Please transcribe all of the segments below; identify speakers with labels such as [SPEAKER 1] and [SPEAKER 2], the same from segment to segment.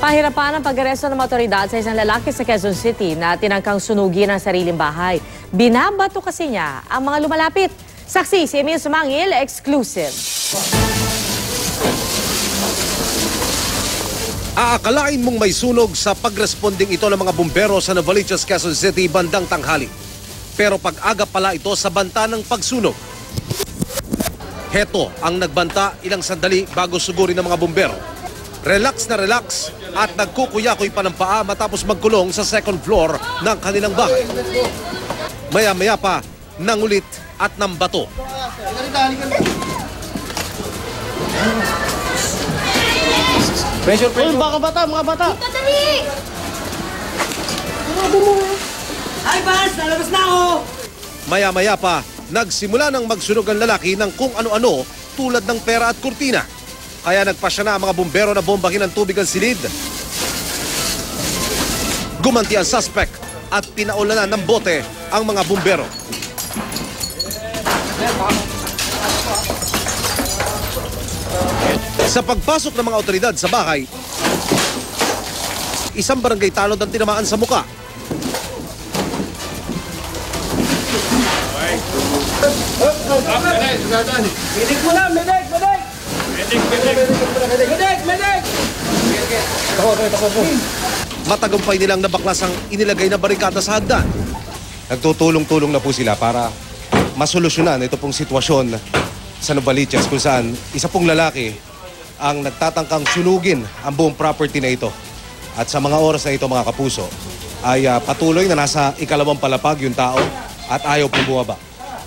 [SPEAKER 1] Pahirapan ang pag-aresto ng mga otoridad sa isang lalaki sa Quezon City na tinangkang sunugin ang sariling bahay. Binabato kasi niya ang mga lumalapit. Saksi si Emil Sumangil, exclusive.
[SPEAKER 2] Aakalain mong may sunog sa pagresponding ito ng mga bumbero sa Novaliches, Quezon City bandang tanghali. Pero pag-aga pala ito sa banta ng pagsunog. Heto ang nagbanta ilang sandali bago sugurin ng mga bumbero. Relax na relax at nagkukuyakoy pa ng paa matapos magkulong sa second floor ng kanilang bahay. Maya-maya pa, nangulit at nambato.
[SPEAKER 3] Pressure. Baka bata, mga bata.
[SPEAKER 4] Dito, dali!
[SPEAKER 5] Ay, Bas! Nalabas na ako!
[SPEAKER 2] Maya-maya pa, nagsimula ng magsunog ang lalaki ng kung ano-ano tulad ng pera at kurtina. Kaya nagpasya na ang mga bumbero na bombahin ng tubig ang silid. Gumanti ang suspect at pinaulanan ng bote ang mga bumbero. Sa pagpasok ng mga otoridad sa bahay, isang barangay tanod ang tinamaan sa muka.
[SPEAKER 5] Medic mo lang! Medic! Medic! Medic! Medic!
[SPEAKER 2] Matagumpay nilang nabaklas ang inilagay na barikada sa hagdan. Nagtutulong-tulong na po sila para masolusyonan ito pong sitwasyon sa Novaliches kung saan isa pong lalaki ang nagtatangkang sunugin ang buong property na ito. At sa mga oras na ito mga kapuso ay patuloy na nasa ikalawang palapag yung tao at ayaw pong bumaba.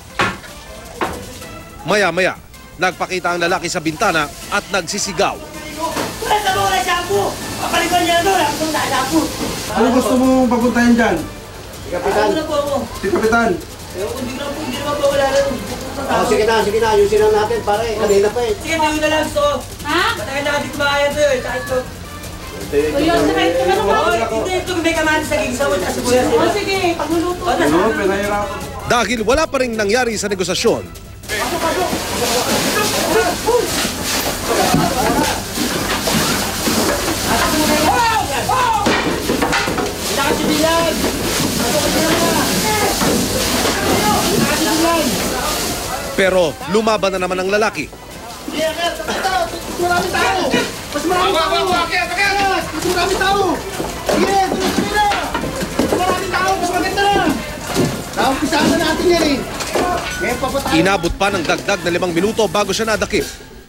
[SPEAKER 2] Maya-maya, nagpakita ang lalaki sa bintana at nagsisigaw.
[SPEAKER 5] Wala sa mga shampoo! Papalitan niya doon! Ako na shampoo!
[SPEAKER 3] Ano gusto mo papuntahin dyan?
[SPEAKER 5] Si Kapitan! Ano na po ako?
[SPEAKER 3] Si Kapitan.
[SPEAKER 5] Pero hindi naman po wala lang.
[SPEAKER 3] Sige na, ayusin na natin pare. Kanina pa eh.
[SPEAKER 5] Sige, tayo na lang gusto ko.
[SPEAKER 4] Ha?
[SPEAKER 5] Matagal na natin kumakaya to eh. Kahit to.
[SPEAKER 4] Kuya, sakay ka naman ako.
[SPEAKER 5] Hindi, ito may kamatis sa gigsaw at sa buya sila.
[SPEAKER 4] O sige, pagluluto.
[SPEAKER 3] Ano, pinahirapan.
[SPEAKER 2] Dahil wala pa rin nangyari sa negosasyon, pero lumaban na naman ang lalaki.
[SPEAKER 3] Maraming tao! Mas maraming tao! Mas maraming tao! Sige, tuloy na! Mas maraming tao, mas maganda na! Naumpisahan na natin yan eh! Ngayon papatayin!
[SPEAKER 2] Inabot pa ng dagdag na 5 minuto bago siya nadakip.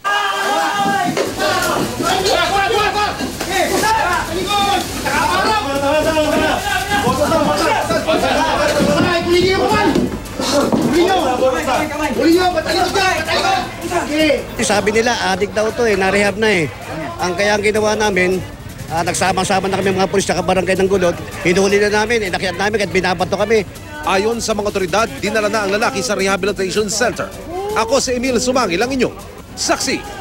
[SPEAKER 6] Sabi nila, adik daw to eh, narehab na eh. Ang kaya ang ginawa namin, nagsama-sama na kami mga pulis sa barangay ng Gulod, hinuli na namin, inakyat namin at binabato kami.
[SPEAKER 2] Ayon sa mga otoridad, dinala na ang lalaki sa Rehabilitation Center. Ako si Emil Sumangil, ang inyong saksi.